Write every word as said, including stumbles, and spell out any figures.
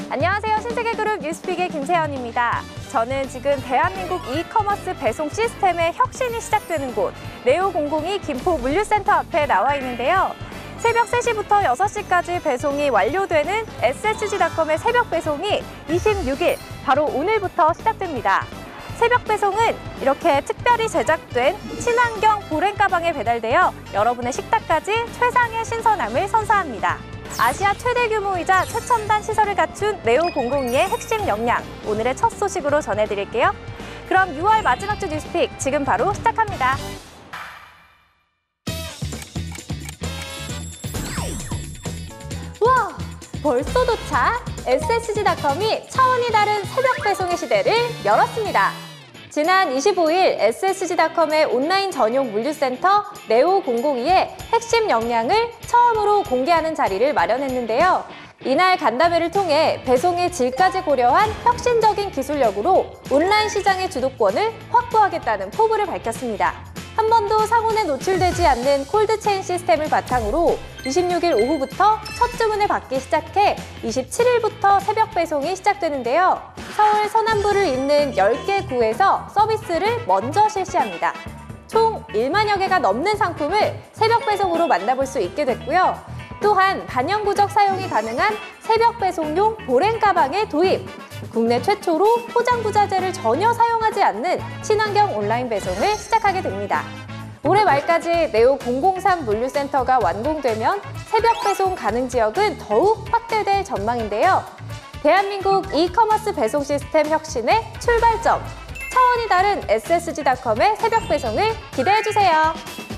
안녕하세요. 신세계그룹 뉴스픽의 김세연입니다. 저는 지금 대한민국 이커머스 배송 시스템의 혁신이 시작되는 곳 네오공공이 김포 물류센터 앞에 나와 있는데요. 새벽 세 시부터 여섯 시까지 배송이 완료되는 에스에스지닷컴의 새벽 배송이 이십육 일, 바로 오늘부터 시작됩니다. 새벽 배송은 이렇게 특별히 제작된 친환경 보랭 가방에 배달되어 여러분의 식탁까지 최상의 신선함을 선사합니다. 아시아 최대 규모이자 최첨단 시설을 갖춘 네오공공이의 핵심 역량, 오늘의 첫 소식으로 전해드릴게요. 그럼 유월 마지막 주 뉴스픽 지금 바로 시작합니다. 와, 벌써 도착! 에스에스지닷컴이 차원이 다른 새벽 배송의 시대를 열었습니다. 지난 이십오 일 에스에스지닷컴의 온라인 전용 물류센터 네오공공이의 핵심 역량을 처음으로 공개하는 자리를 마련했는데요. 이날 간담회를 통해 배송의 질까지 고려한 혁신적인 기술력으로 온라인 시장의 주도권을 확보하겠다는 포부를 밝혔습니다. 한 번도 상온에 노출되지 않는 콜드체인 시스템을 바탕으로 이십육 일 오후부터 첫 주문을 받기 시작해 이십칠 일부터 새벽 배송이 시작되는데요. 서울 서남부를 잇는 열 개 구에서 서비스를 먼저 실시합니다. 총 일만여 개가 넘는 상품을 새벽 배송으로 만나볼 수 있게 됐고요. 또한 반영구적 사용이 가능한 새벽 배송용 보랭 가방의 도입, 국내 최초로 포장부자재를 전혀 사용하지 않는 친환경 온라인 배송을 시작하게 됩니다. 올해 말까지 네오공공삼 물류센터가 완공되면 새벽 배송 가능 지역은 더욱 확대될 전망인데요. 대한민국 이커머스 배송 시스템 혁신의 출발점, 차원이 다른 에스에스지닷컴의 새벽 배송을 기대해주세요.